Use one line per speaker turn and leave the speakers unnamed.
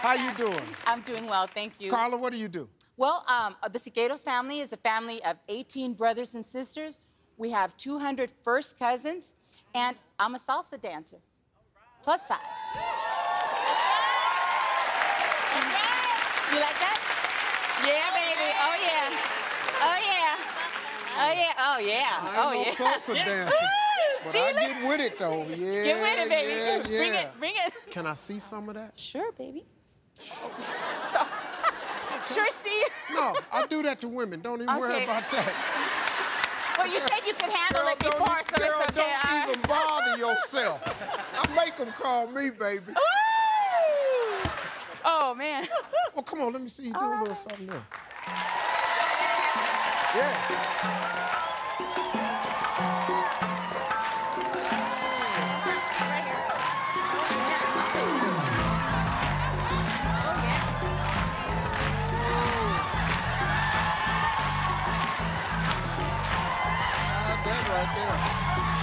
How you doing?
I'm doing well, thank you.
Karla, what do you do?
Well, the Segueros family is a family of 18 brothers and sisters. We have 200 first cousins, and I'm a salsa dancer, plus size. You like that? Yeah, baby. Oh, yeah. Oh, yeah. Oh, yeah. Oh, yeah.
I ain't no salsa dancer. But I get with it, though. Yeah.
Get with it, baby.
Yeah.
Bring it. Bring it.
Can I see some of that?
Sure, baby. So, sure, Steve?
No, I do that to women. Don't even worry about that.
Well, you said you could handle it before, so
girl,
it's okay.
Don't even bother yourself. I make them call me, baby.
Ooh. Oh, man.
Well, come on, let me see you do a little something there. Yeah. That right there.